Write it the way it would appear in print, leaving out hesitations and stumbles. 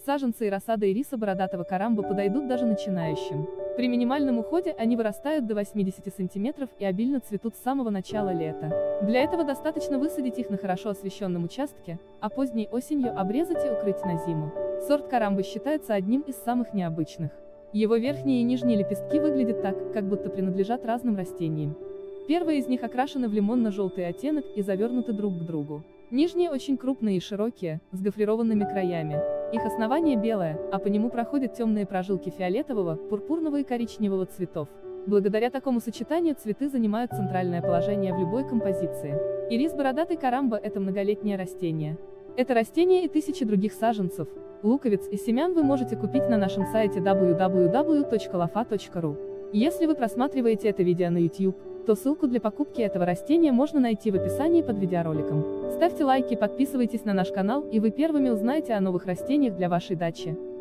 Саженцы и рассада ириса бородатого карамба подойдут даже начинающим. При минимальном уходе они вырастают до 80 см и обильно цветут с самого начала лета. Для этого достаточно высадить их на хорошо освещенном участке, а поздней осенью обрезать и укрыть на зиму. Сорт карамбы считается одним из самых необычных. Его верхние и нижние лепестки выглядят так, как будто принадлежат разным растениям. Первые из них окрашены в лимонно-желтый оттенок и завернуты друг к другу. Нижние очень крупные и широкие, с гофрированными краями. Их основание белое, а по нему проходят темные прожилки фиолетового, пурпурного и коричневого цветов. Благодаря такому сочетанию цветы занимают центральное положение в любой композиции. Ирис бородатый карамба – это многолетнее растение. Это растение и тысячи других саженцев, луковиц и семян вы можете купить на нашем сайте www.lofa.ru. Если вы просматриваете это видео на YouTube, то ссылку для покупки этого растения можно найти в описании под видеороликом. Ставьте лайки, подписывайтесь на наш канал, и вы первыми узнаете о новых растениях для вашей дачи.